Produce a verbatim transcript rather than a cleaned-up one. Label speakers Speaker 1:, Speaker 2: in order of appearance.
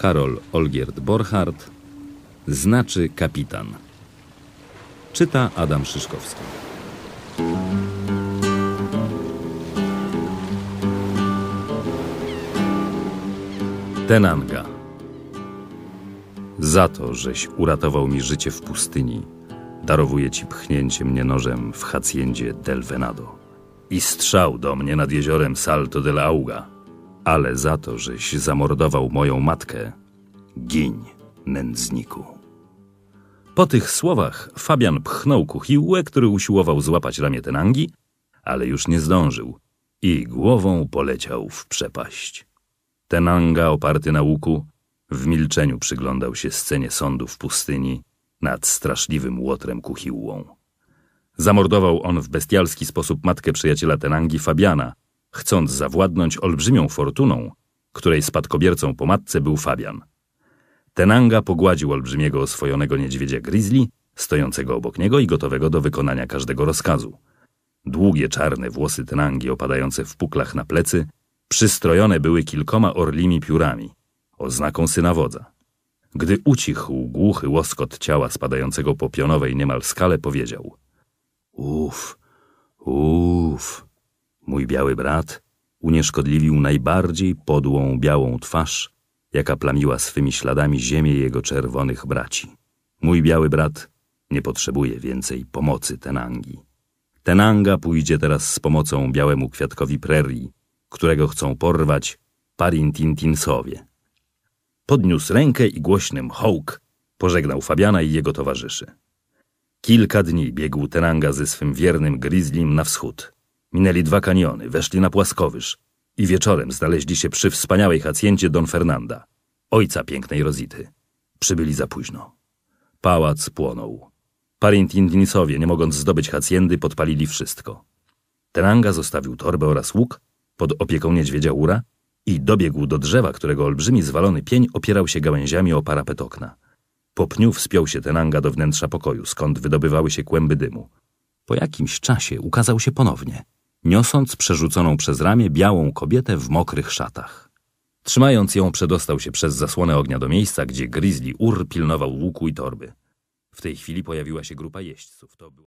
Speaker 1: Karol Olgierd Borchardt. Znaczy kapitan. Czyta Adam Szyszkowski. Tenanga. Za to, żeś uratował mi życie w pustyni, darowuję ci pchnięcie mnie nożem w hacjendzie del Venado i strzał do mnie nad jeziorem Salto del Auga, ale za to, żeś zamordował moją matkę, giń, nędzniku. Po tych słowach Fabian pchnął kuchiłłę, który usiłował złapać ramię Tenangi, ale już nie zdążył i głową poleciał w przepaść. Tenanga, oparty na łuku, w milczeniu przyglądał się scenie sądu w pustyni nad straszliwym łotrem kuchiłłą. Zamordował on w bestialski sposób matkę przyjaciela Tenangi, Fabiana, chcąc zawładnąć olbrzymią fortuną, której spadkobiercą po matce był Fabian. Tenanga pogładził olbrzymiego oswojonego niedźwiedzia grizzly, stojącego obok niego i gotowego do wykonania każdego rozkazu. Długie czarne włosy Tenangi, opadające w puklach na plecy, przystrojone były kilkoma orlimi piórami, oznaką syna wodza. Gdy ucichł głuchy łoskot ciała spadającego po pionowej niemal skale, powiedział: Uf, uf, mój biały brat unieszkodliwił najbardziej podłą białą twarz, jaka plamiła swymi śladami ziemię jego czerwonych braci. Mój biały brat nie potrzebuje więcej pomocy Tenangi. Tenanga pójdzie teraz z pomocą białemu kwiatkowi prerii, którego chcą porwać Parintintinsowie. Podniósł rękę i głośnym hołk pożegnał Fabiana i jego towarzyszy. Kilka dni biegł Tenanga ze swym wiernym grizzlym na wschód. Minęli dwa kaniony, weszli na płaskowyż i wieczorem znaleźli się przy wspaniałej hacjendzie Don Fernanda, ojca pięknej Rosity. Przybyli za późno. Pałac płonął. Parintintinsowie, nie mogąc zdobyć hacjendy, podpalili wszystko. Tenanga zostawił torbę oraz łuk pod opieką niedźwiedzia Ura i dobiegł do drzewa, którego olbrzymi zwalony pień opierał się gałęziami o parapet okna. Po pniu wspiął się Tenanga do wnętrza pokoju, skąd wydobywały się kłęby dymu. Po jakimś czasie ukazał się ponownie, niosąc przerzuconą przez ramię białą kobietę w mokrych szatach. Trzymając ją, przedostał się przez zasłonę ognia do miejsca, gdzie grizzly Ur pilnował łuku i torby. W tej chwili pojawiła się grupa jeźdźców. To był...